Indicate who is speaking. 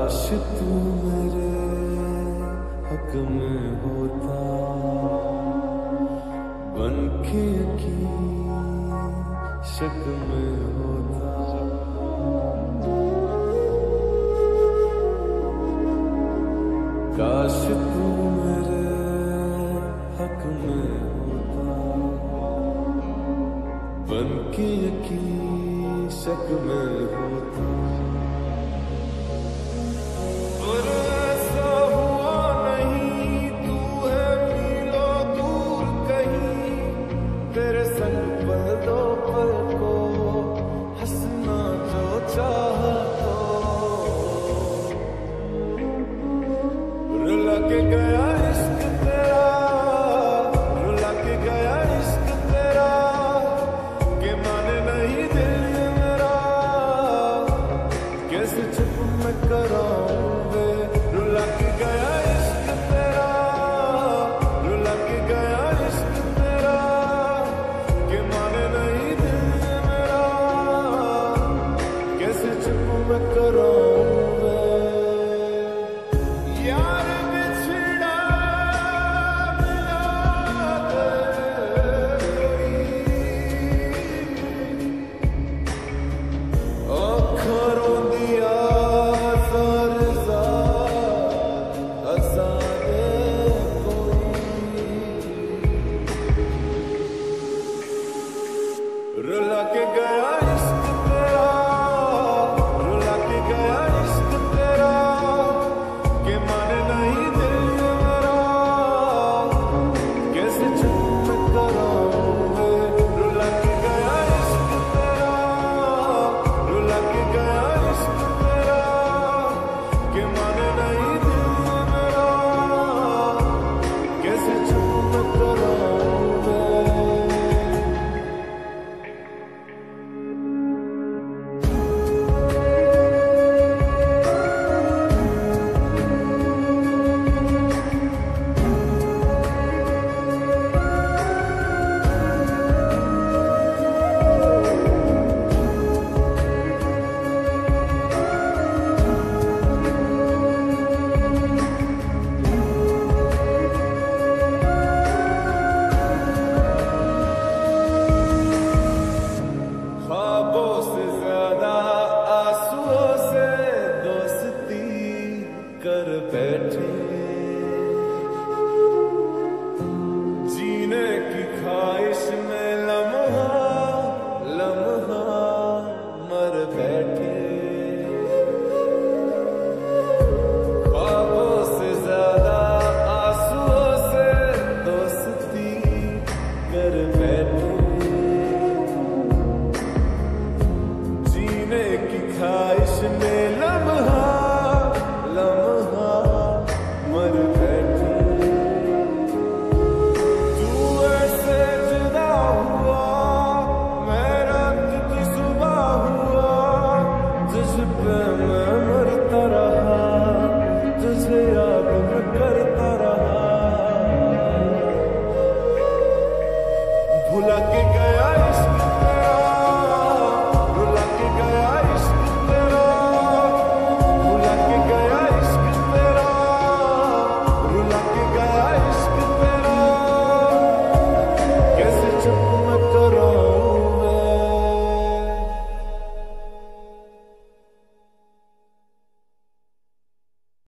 Speaker 1: काश तू मेरे हक में होता, बनके यकीन शक में होता। काश तू मेरे हक में होता, बनके यकीन शक में होता। रुला के गया इश्क तेरा, रुला के गया इश्क तेरा, के माने नहीं दिल मेरा, कैसे चुप कराऊं मैं। रुला के गया इश्क तेरा, रुला के गया इश्क तेरा, के माने नहीं दिल मेरा, कैसे चुप कराऊं मैं। कर बैठे जीने की ख्वाहिश में लम्हा लम्हा मर बैठे। ख्वाबों से ज्यादा आंसुओं से दोस्ती कर बैठे, जीने की ख्वाहिश में लम्हा लम्हा मर बैठे। तू ऐसे जुदा हुआ, मैं रात की सुबह हुआ, तुझ पे मैं मरता रहा, तुझे याद मैं करता रहा। भुला के गया इश्क तेरा,